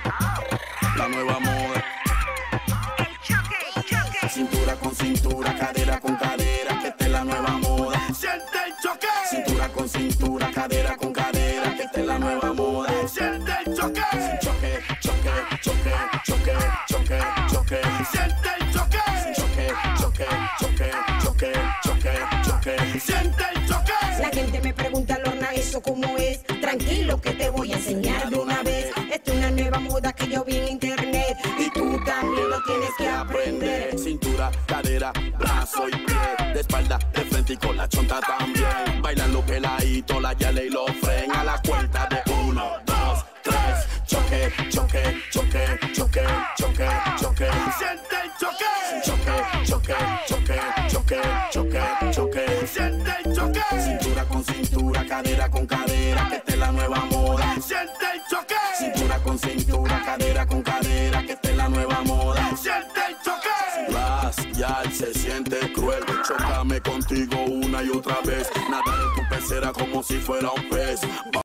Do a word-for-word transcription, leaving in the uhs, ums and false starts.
La nueva moda. Cintura con cintura, cadera con cadera, que esta es la nueva moda. Siente el choque. Cintura con cintura, cadera con cadera, que esta es la nueva moda. Siente el choque. Choque, choque, choque, choque, choque, choque. Siente el choque. Choque, choque, choque, choque, choque, choque. Siente el choque. La gente me pregunta, Lorna, ¿eso cómo es? Tranquilo que te voy a enseñar de una vez. Esta es una nueva moda que yo vi en internet y tú también lo tienes que aprender. Cintura, cadera, brazo y pie, de espalda, de frente y con la chonta también. Bailando peladito, la yale y lo fren a la cuenta de uno, dos, tres. Choque, choque, choque, choque, choque, choque. Siente el choque. Choque, choque, choque, choque, choque, choque. Siente el choque. Cintura con cintura, cadera con cadera, que esta es la nueva moda. Siente el choque. Cintura con cintura, cadera con cadera, que esta es la nueva moda. Siente el choque. Ras, ya se siente cruel. Chócame contigo una y otra vez. Nadar en tu pecera como si fuera un pez.